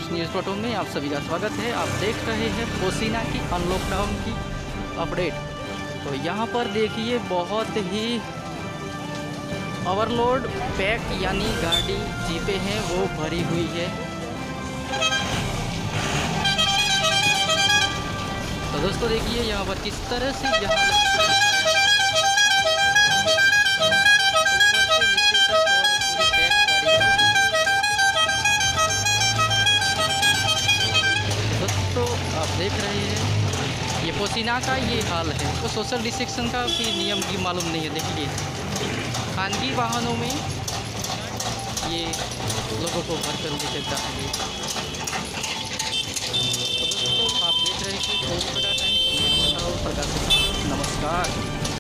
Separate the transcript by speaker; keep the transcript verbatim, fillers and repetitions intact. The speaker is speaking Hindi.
Speaker 1: टाइम्स न्यूज़ डॉट कॉम में आप सभी का स्वागत है। आप देख रहे हैं पोसीना की अनलॉकडाउन की अपडेट। तो यहाँ पर देखिए बहुत ही ओवरलोड पैक यानी गाड़ी जीपें हैं वो भरी हुई है। तो दोस्तों देखिए यहाँ पर किस तरह से यहाँ आप देख रहे हैं ये पोसीना का ये हाल है। तो सोशल डिस्टेंसिंग का भी नियम भी मालूम नहीं है। देखिए खानगी वाहनों में ये लोगों को भर कर लेके जा रहे हैं। तो दोस्तों आप देख रहे हैं कि प्रकाश नमस्कार।